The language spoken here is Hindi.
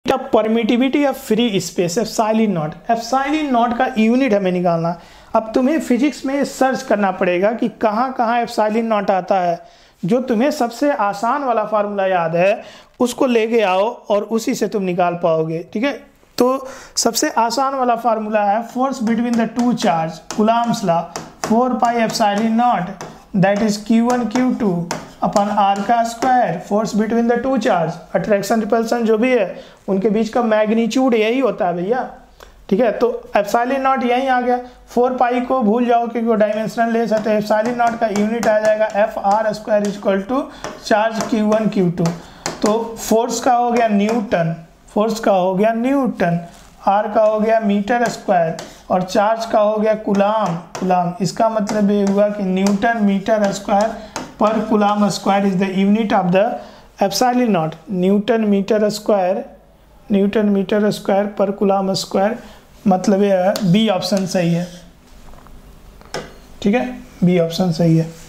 Permittivity of free space epsilon naught. Epsilon naught का यूनिट हमें निकालना है। अब तुम्हें फिजिक्स में सर्च करना पड़ेगा कि कहाँ कहाँ एप्सिलॉन नॉट आता है। जो तुम्हें सबसे आसान वाला फार्मूला याद है उसको लेके आओ और उसी से तुम निकाल पाओगे। ठीक है, तो सबसे आसान वाला फार्मूला है force between the two charge, Coulomb's law, 4 pi epsilon naught that is Q1 Q2 upon R का square. Force between the two charge, attraction repulsion जो भी है उनके बीच का मैग्नीट्यूड यही होता है भैया। ठीक है, तो एप्सिलॉन नॉट यहीं आ गया। 4 पाई को भूल जाओ क्योंकि वो डायमेंशनल लेस है, तो एप्सिलॉन नॉट का यूनिट आ जाएगा FR square equal to charge Q1 Q2। तो फोर्स का हो गया न्यूटन, फोर्स का हो गया न्यूटन, R का हो गया मीटर स्क्वायर और चार्ज का हो गया कूलाम। कूलाम इसका मतलब ये हुआ कि न्यूटन मीटर स्क्वायर पर coulomb square is the unit of the epsilon naught. Newton metre square पर कूलाम स्क्वायर, मतलब ये है बी ऑप्शन सही है। ठीक है, बी ऑप्शन सही है।